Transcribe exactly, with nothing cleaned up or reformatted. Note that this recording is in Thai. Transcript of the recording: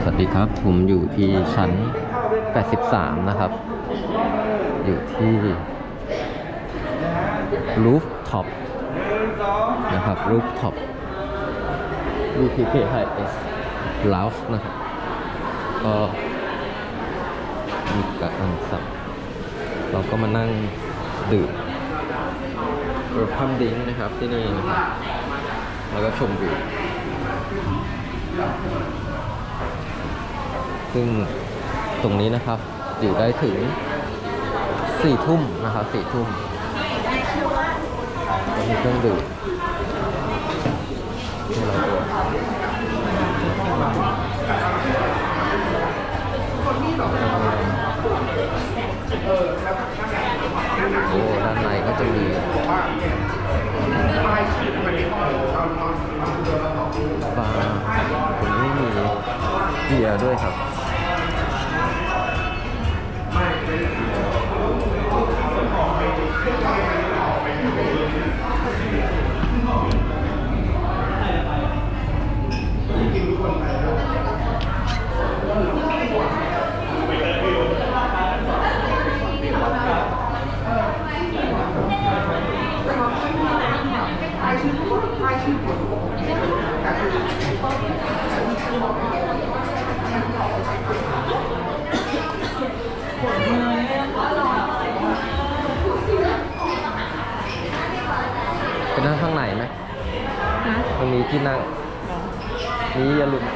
วัสดีครับผมอยู่ที่ชั้นแปดสิบสามนะครับอยู่ที่รูฟท็อปนะครับรูฟท็อป วี พี เค ไฮ เอส Lounge นะครับก็มีการสั่งเราก็มานั่งดื่มเวลคัมดริงก์นะครับที่นี่นะครับแล้วก็ชมวิวซึ่งตรงนี้นะครับอยู่ได้ถึงสี่ทุ่มนะครับสี่ทุ่มก็มีเครื่องดื่มให้เราด้วยโอ้ด้านในก็จะมีบาร์ตรงนี้มีเบียร์ด้วยครับไปนั่งข้างในไหมมันมีที่นั่งนี้อย่าลืม